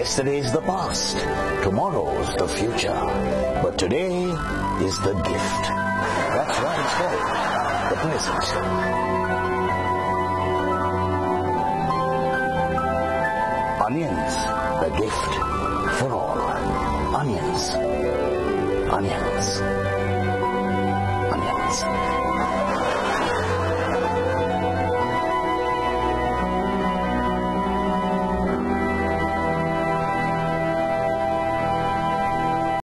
Yesterday's the past, tomorrow's the future, but today is the gift. That's why it's called the present. Onions, the gift for all. Onions, onions, onions.